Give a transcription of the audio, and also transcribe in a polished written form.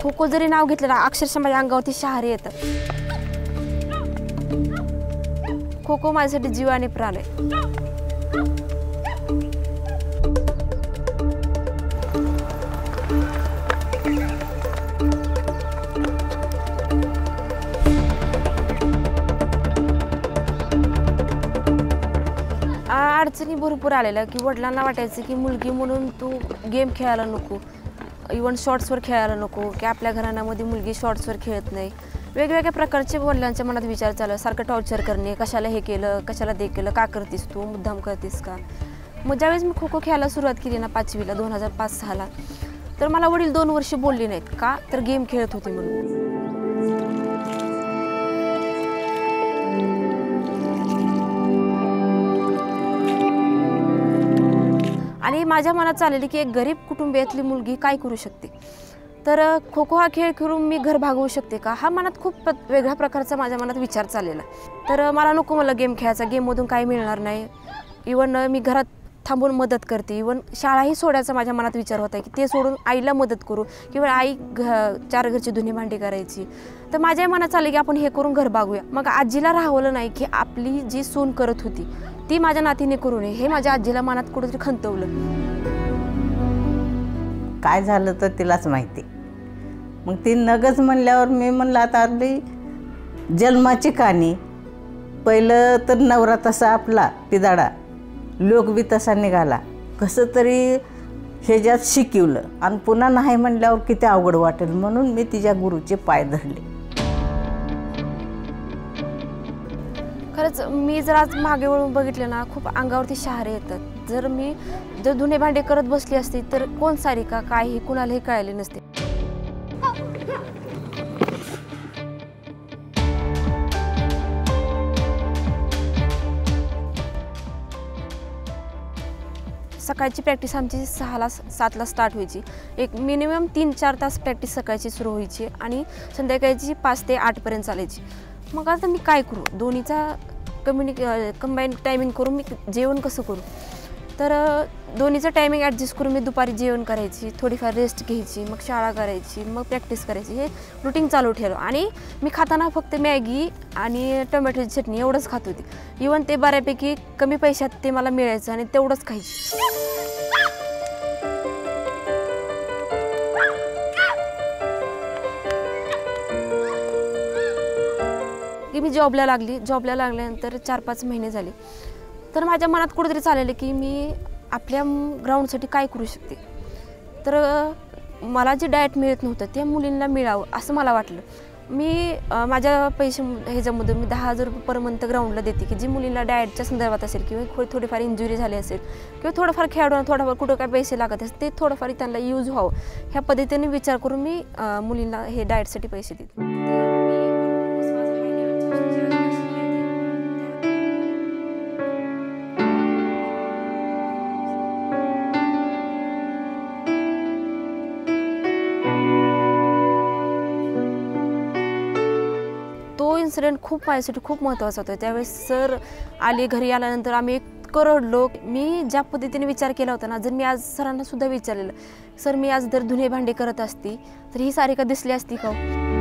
खो खो जरी नाव घेतलं ना अक्षरशः माझ्या अंगावरती शहारे येतात. खो खो माझ्यासाठी जीव आणि प्राण आहे. अडचणी भरपूर आलेल्या की वडिलांना वाटायचं की मुलगी म्हणून तू गेम खेळायला नको, इव्हन शॉर्ट्सवर खेळायला नको, की आपल्या घराण्यामध्ये मुलगी शॉर्ट्सवर खेळत नाही. वेगवेगळ्या प्रकारचे वडिलांच्या मनात विचार चालू, सारखं टॉर्चर करणे, कशाला हे केलं, कशाला ते केलं, का करतीस तू, मुद्दाम करतीस का. मग ज्यावेळेस मी खो खो खेळायला सुरुवात केली ना 5वीला 2005-06ला, तर मला वडील 2 वर्ष बोलले नाहीत. का तर गेम खेळत होते म्हणून. आणि माझ्या मनात चाललेली की एक गरीब कुटुंबियातली मुलगी काय करू शकते, तर खो खो हा खेळ खेळून मी घर भागवू शकते का, हा मनात खूप वेगळ्या प्रकारचा माझ्या मनात विचार चाललेला. तर मला नको, मला गेम खेळायचा, गेममधून काही मिळणार नाही. इवन मी घरात थांबून मदत करते, इवन शाळाही सोडायचा माझ्या मनात विचार होता की ते सोडून आईला मदत करू, किंवा आई 4 घरची धुणी भांडी करायची. तर माझ्या मनात चालले की आपण हे करून घर भागूया. मग आजीला राहवलं नाही की आपली जी सून करत होती ती माझ्या नातीने करू नये, हे माझ्या आजीला मनात कुठेतरी खंतवलं. काय झालं तर तिलाच माहिती. मग ती नगच म्हणल्यावर मी म्हणलं आता आपली जन्माची कहाणी. पहिलं तर नवरा तसा आपला पिदाडा, लोक बी तसा निघाला, कसं तरी ह्याच्यात शिकवलं. आणि पुन्हा नाही म्हणल्यावर किती अवघड वाटेल म्हणून मी तिच्या गुरुचे पाय धरले. खरंच मी जर आज मागे वळून बघितलं ना खूप अंगावरती शहारे येतात. जर धुणे भांडे करत बसली असती तर कोण सारिका काय हे कुणालाही कळाले नसते. सकाळची प्रॅक्टिस आमची 6-7ला स्टार्ट व्हायची. एक मिनिमम 3-4 तास प्रॅक्टिस सकाळची सुरू व्हायची आणि संध्याकाळची 5 ते 8पर्यंत चालायची. मग आता मी काय करू, दोन्हीचा कंबाईन टायमिंग करून मी जेवण कसं करू. तर दोन्हीचं टायमिंग ॲडजस्ट करून मी दुपारी जेवण करायची, थोडीफार रेस्ट घ्यायची, मग शाळा करायची, मग प्रॅक्टिस करायची, हे रुटीन चालू ठेवलं. आणि मी खाताना फक्त मॅगी आणि टोमॅटोची चटणी एवढंच खात होती. इवन ते बऱ्यापैकी कमी पैशात ते मला मिळायचं आणि तेवढंच खायची. की मी जॉबला लागल्यानंतर 4-5 महिने झाले. तर माझ्या मनात कुठेतरी चाललेलं की मी आपल्या ग्राउंडसाठी काय करू शकते. तर मला जे डाएट मिळत नव्हतं ते मुलींना मिळावं असं मला वाटलं. मी माझ्या पैसे ह्याच्यामधून मी 10,000 रुपये पर मंथ ग्राउंडला देते की जी मुलींना डाएटच्या संदर्भात असेल, किंवा थोडीफार इंजुरी झाली असेल, किंवा थोडंफार खेळाडूंना थोडंफार कुठं काय पैसे लागत असेल ते थोडंफार त्यांना यूज व्हावं ह्या पद्धतीने विचार करून मी मुलींना हे डाएटसाठी पैसे देते. तो इन्सिडेंट खूप माझ्यासाठी खूप महत्त्वाचा होता. त्यावेळेस सर आले, घरी आल्यानंतर आम्ही इतकं रडलो. मी ज्या पद्धतीने विचार केला होता ना, जर मी आज सरांना सुद्धा विचारलेलं, सर मी आज जर धुणे भांडे करत असती तर ही सारिका दिसली असती का.